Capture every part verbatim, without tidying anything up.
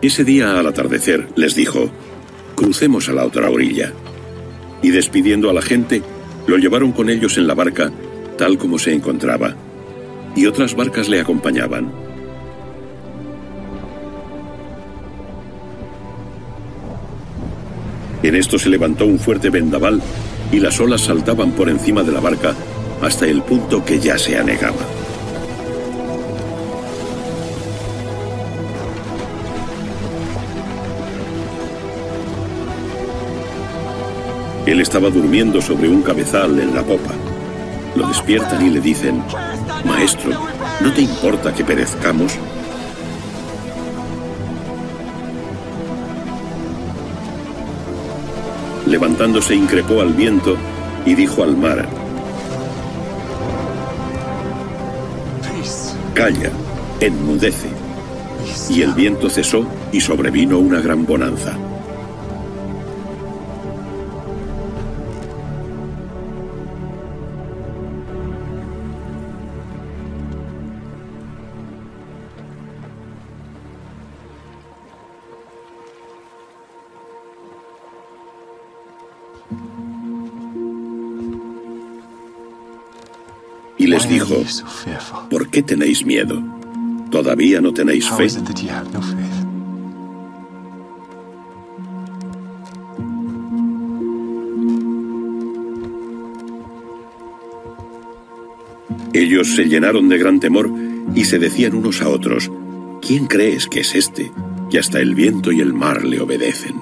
Ese día, al atardecer, les dijo: «Crucemos a la otra orilla». Y despidiendo a la gente, lo llevaron con ellos en la barca, tal como se encontraba, y otras barcas le acompañaban. En esto se levantó un fuerte vendaval, y las olas saltaban por encima de la barca hasta el punto que ya se anegaba. Él estaba durmiendo sobre un cabezal en la popa. Lo despiertan y le dicen: «Maestro, ¿no te importa que perezcamos?». Levantándose, increpó al viento y dijo al mar: «Calla, enmudece». Y el viento cesó y sobrevino una gran bonanza. Y les dijo: «¿Por qué tenéis miedo? ¿Todavía no tenéis fe?». Ellos se llenaron de gran temor y se decían unos a otros: «¿Quién crees que es este, que hasta el viento y el mar le obedecen?».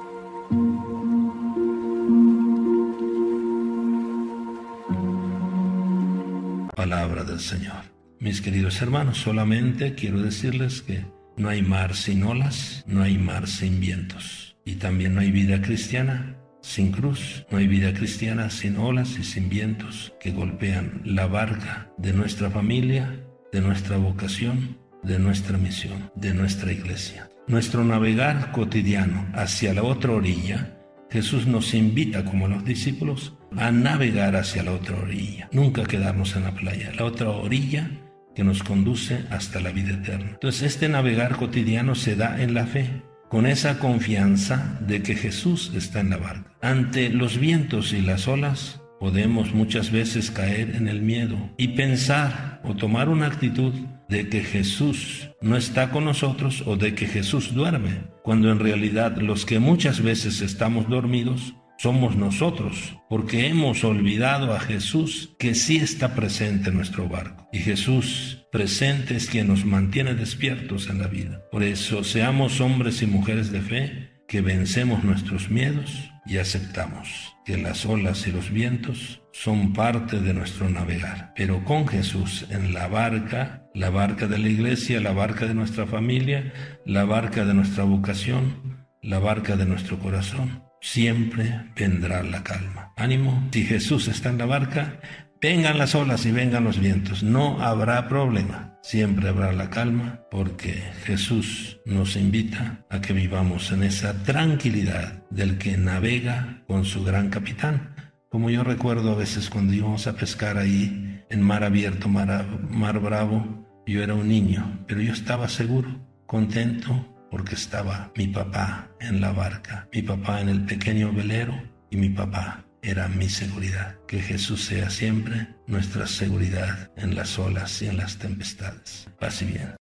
Palabra del Señor. Mis queridos hermanos, solamente quiero decirles que no hay mar sin olas, no hay mar sin vientos. Y también no hay vida cristiana sin cruz, no hay vida cristiana sin olas y sin vientos que golpean la barca de nuestra familia, de nuestra vocación, de nuestra misión, de nuestra iglesia. Nuestro navegar cotidiano hacia la otra orilla, Jesús nos invita, como los discípulos, a navegar hacia la otra orilla. Nunca quedarnos en la playa, la otra orilla que nos conduce hasta la vida eterna. Entonces, este navegar cotidiano se da en la fe, con esa confianza de que Jesús está en la barca. Ante los vientos y las olas, podemos muchas veces caer en el miedo y pensar o tomar una actitud de que Jesús no está con nosotros o de que Jesús duerme, cuando en realidad los que muchas veces estamos dormidos somos nosotros, porque hemos olvidado a Jesús, que sí está presente en nuestro barco. Y Jesús presente es quien nos mantiene despiertos en la vida. Por eso, seamos hombres y mujeres de fe, que vencemos nuestros miedos y aceptamos que las olas y los vientos son parte de nuestro navegar. Pero con Jesús en la barca, la barca de la iglesia, la barca de nuestra familia, la barca de nuestra vocación, la barca de nuestro corazón, siempre vendrá la calma. Ánimo, si Jesús está en la barca, vengan las olas y vengan los vientos, no habrá problema. Siempre habrá la calma, porque Jesús nos invita a que vivamos en esa tranquilidad del que navega con su gran capitán. Como yo recuerdo a veces cuando íbamos a pescar ahí en mar abierto, mar, mar bravo, yo era un niño, pero yo estaba seguro, contento, porque estaba mi papá en la barca, mi papá en el pequeño velero, y mi papá era mi seguridad. Que Jesús sea siempre nuestra seguridad en las olas y en las tempestades. Paz y bien.